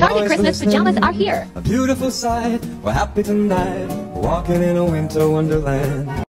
Target Christmas pajamas are here. A beautiful sight, we're happy tonight, walking in a winter wonderland.